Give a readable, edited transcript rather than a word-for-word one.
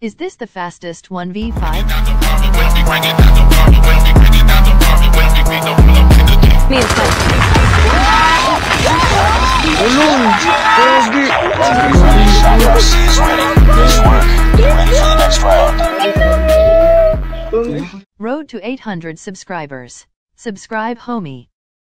Is this the fastest 1v5? Me inside. Road to 800 subscribers. Subscribe, homie.